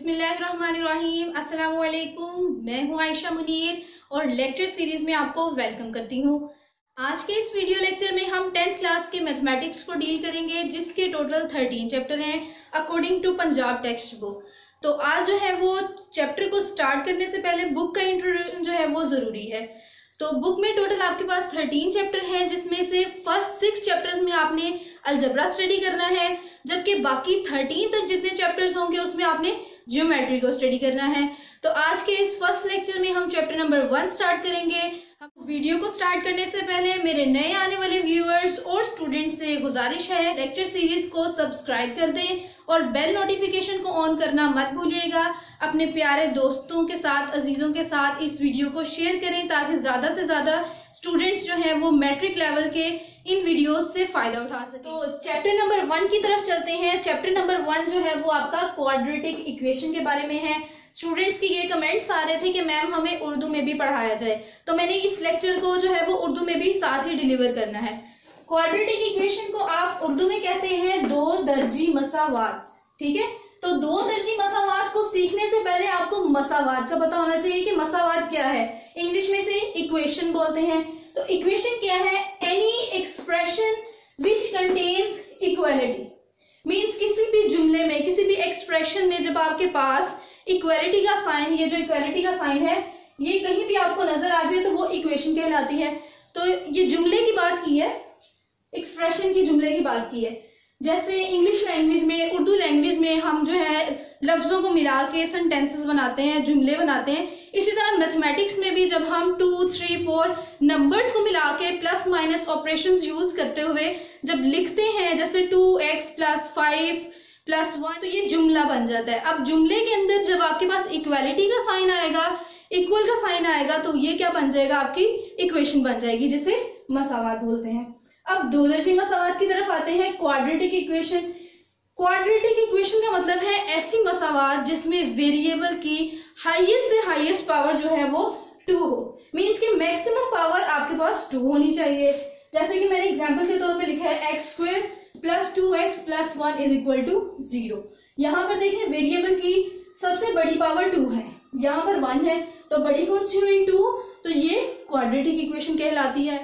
बिस्मिल्लाहिर्रहमानिर्रहीम। अस्सलाम वालेकुम। मैं हूं आयशा मुनीर और लेक्चर सीरीज में आपको वेलकम करती हूं। आज के इस वीडियो लेक्चर में हम 10th क्लास के मैथमेटिक्स को डील करेंगे, जिसके टोटल 13 चैप्टर हैं according to Punjab text book. तो आज जो है वो चैप्टर को स्टार्ट करने से पहले बुक का इंट्रोडक्शन जो है वो जरूरी है। तो बुक में टोटल आपके पास 13 चैप्टर हैं, जिसमें से फर्स्ट 6 चैप्टर्स में आपने अलजेब्रा स्टडी करना है, जबकि बाकी 13 तक जितने चैप्टर्स होंगे उसमें आपने ज्योमेट्री को स्टडी करना है। तो आज के इस फर्स्ट लेक्चर में हम चैप्टर नंबर 1 स्टार्ट करेंगे। वीडियो को स्टार्ट करने से पहले मेरे नए आने वाले व्यूअर्स और स्टूडेंट्स से गुजारिश है, लेक्चर सीरीज को सब्सक्राइब कर दें और बेल नोटिफिकेशन को ऑन करना मत भूलिएगा। अपने प्यारे दोस्तों के साथ, अजीजों के साथ इस वीडियो को शेयर करें ताकि ज्यादा से ज्यादा स्टूडेंट्स जो हैं वो मैट्रिक लेवल के इन वीडियोस से फायदा उठा सकें। तो चैप्टर नंबर 1 की तरफ चलते हैं। चैप्टर नंबर 1 जो है वो आपका क्वाड्रेटिक इक्वेशन के बारे में है। स्टूडेंट्स की ये कमेंट्स आ रहे थे कि मैम हमें उर्दू में भी पढ़ाया जाए, तो मैंने इस लेक्चर को जो है वो उर्दू में भी साथ ही डिलीवर करना है। क्वाड्रेटिक इक्वेशन को आप उर्दू में कहते हैं दो दर्जी मसावात। ठीक है, तो दो दर्जी मसावात को सीखने से पहले आपको मसावात का पता होना चाहिए कि मसावात क्या है। इंग्लिश में से इक्वेशन बोलते हैं। तो इक्वेशन क्या है? Any expression which contains equality. Means किसी भी जुमले में, किसी भी एक्सप्रेशन में जब आपके पास इक्वालिटी का साइन, ये जो इक्वालिटी का साइन है, ये कहीं भी आपको नजर आ जाए तो वो इक्वेशन कहलाती है। तो ये जुमले की बात की है, एक्सप्रेशन की, जुमले की बात की है। जैसे इंग्लिश लैंग्वेज में, उर्दू लैंग्वेज में हम जो है लफ्जों को मिला के सेंटेंसेस बनाते हैं, जुमले बनाते हैं। इसी तरह मैथमेटिक्स में भी जब हम 2, 3, 4 नंबर्स को मिला के प्लस माइनस ऑपरेशंस यूज करते हुए जब लिखते हैं, जैसे 2x + 5 + 1, तो ये जुमला बन जाता है। अब जुमले के अंदर जब आपके पास इक्वालिटी का साइन आएगा, इक्वल का साइन आएगा, तो ये क्या बन जाएगा? आपकी इक्वेशन बन जाएगी, जिसे मसावात बोलते हैं। अब दो दर्जी मसावात की तरफ आते हैं। Quadratic equation. क्वाड्रेटिक इक्वेशन का मतलब है ऐसी मसावात जिसमें वेरिएबल की हाईएस्ट से हाईएस्ट पावर जो है वो 2 हो। मींस कि मैक्सिमम पावर आपके पास 2 होनी चाहिए। जैसे कि मैंने एग्जांपल के तौर पे लिखा है x² + 2x + 1 = 0। यहाँ पर देखिए वेरिएबल की सबसे बड़ी पावर 2 है, यहाँ पर 1 है, तो बड़ी कौन सी हुई? 2। तो ये क्वाड्रेटिक इक्वेशन कहलाती है।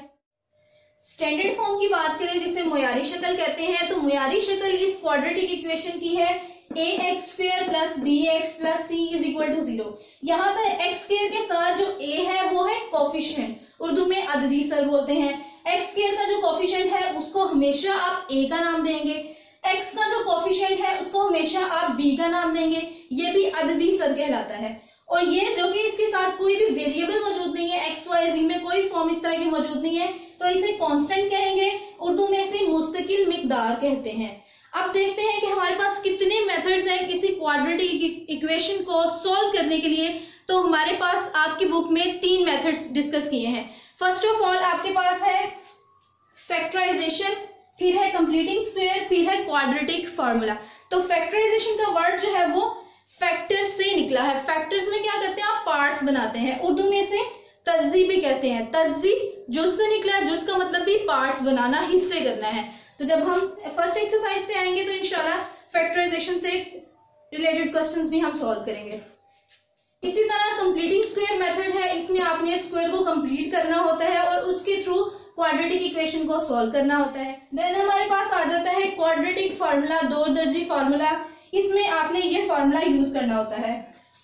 स्टैंडर्ड फॉर्म की बात करें, जिसे मुयारी शक्ल कहते हैं, तो मुयारी शक्ल इस क्वाड्रेटिक इक्वेशन की है ax² + bx + c = 0। यहाँ पर x² के साथ जो a है वो है कोफिशिएंट, उर्दू में अददी सर बोलते हैं। x² का जो कोफिशिएंट है उसको हमेशा आप a का नाम देंगे, x का जो कोफिशिएंट है उसको हमेशा आप b का नाम देंगे। ये भी अददी सर कहलाता है। और ये जो कि इसके साथ कोई भी वेरिएबल मौजूद नहीं है, x, y, z में कोई फॉर्म इस तरह की मौजूद नहीं है, तो इसे कांस्टेंट कहेंगे। उर्दू में इसे मुस्तकिल मिकदार कहते हैं। अब देखते हैं कि हमारे पास कितने मेथड्स हैं किसी क्वाड्रेटिक इक्वेशन को सॉल्व करने के लिए। तो हमारे पास आपकी बुक में 3 मेथड्स डिस्कस किए हैं। फर्स्ट ऑफ ऑल आपके पास है फैक्टराइजेशन, फिर है कंप्लीटिंग स्क्वायर, फिर है क्वाड्रेटिक फार्मूला। तो फैक्टराइजेशन का वर्ड जो है वो फैक्टर्स से निकला है। फैक्टर्स में क्या करते हैं? आप पार्ट्स बनाते हैं। उर्दू में इसे तज्जी भी कहते हैं। तज्जी जुज से निकला है, जुज का मतलब भी पार्ट्स बनाना, हिस्से करना है। तो जब हम फर्स्ट एक्सरसाइज पे आएंगे तो इंशाल्लाह फैक्टराइजेशन से रिलेटेड क्वेश्चंस भी हम सॉल्व करेंगे। इसी तरह कंप्लीटिंग स्क्वायर मेथड है, इसमें आपने स्क्वायर को कंप्लीट करना होता है और उसके थ्रू क्वाड्रेटिक इक्वेशन को सॉल्व करना होता है। देन हमारे पास आ जाता है क्वाड्रेटिक फार्मूला, दो दर्जी फार्मूला। इसमें आपने ये फार्मूला यूज करना होता है,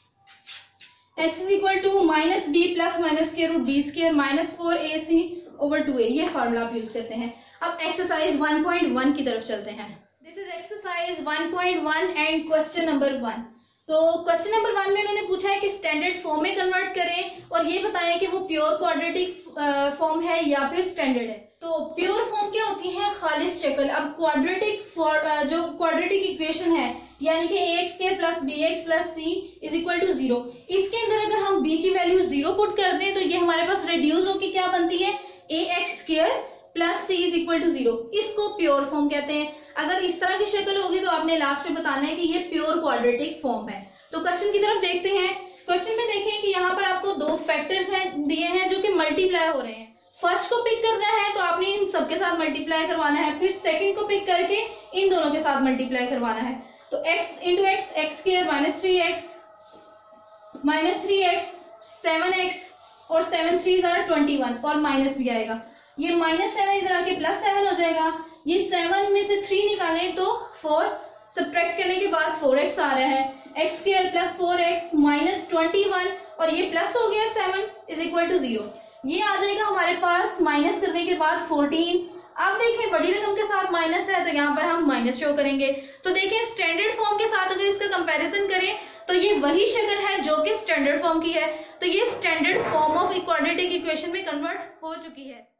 x = -b + -√b² - 4ac/2a। ये फार्मूला आप यूज करते हैं। अब एक्सरसाइज 1.1 की तरफ चलते हैं। This is exercise 1.1 and question number 1। तो क्वेश्चन नंबर 1 में उन्होंने पूछा है कि स्टैंडर्ड फॉर्म में कन्वर्ट करें और ये बताएं कि वो प्योर क्वाड्रेटिक फॉर्म है या फिर स्टैंडर्ड है। तो प्योर फॉर्म क्या होती है? खालिस शक्ल। अब जो क्वाड्रेटिक इक्वेशन है, यानी कि ax² + bx + c = 0, इसके अंदर अगर हम b की वैल्यू 0 पुट कर दें तो ये हमारे पास रिड्यूस होकर क्या बनती है? ax² + c = 0। इसको प्योर फॉर्म कहते हैं। अगर इस तरह की शक्ल होगी तो आपने लास्ट में बताना है कि ये प्योर क्वाड्रेटिक फॉर्म है। तो क्वेश्चन की तरफ देखते हैं। क्वेश्चन में देखें कि यहाँ पर आपको 2 फैक्टर्स दिए हैं जो कि मल्टीप्लाई हो रहे हैं। फर्स्ट को पिक करना है तो आपने इन सबके साथ मल्टीप्लाई करवाना है, फिर सेकंड को पिक करके इन दोनों के साथ मल्टीप्लाई करवाना है। तो x × x, x² - 3x -3x, 7x और 7 3 21 और माइनस भी आएगा। ये -7 इधर आके +7 हो जाएगा। ये 7 में से 3 निकालें तो 4, सब्ट्रैक्ट करने के बाद 4x आ रहा है। x² + 4x -21 और ये प्लस हो गया 7 = 0। ये आ जाएगा हमारे पास माइनस करने के बाद 14। अब देखें बड़ी रकम के साथ माइनस है तो यहाँ पर हम माइनस शो करेंगे। तो देखें स्टैंडर्ड फॉर्म के साथ अगर इसका कंपैरिजन करें तो ये वही शक्ल है जो कि स्टैंडर्ड फॉर्म की है। तो ये standard form of quadratic equation में कन्वर्ट हो चुकी है।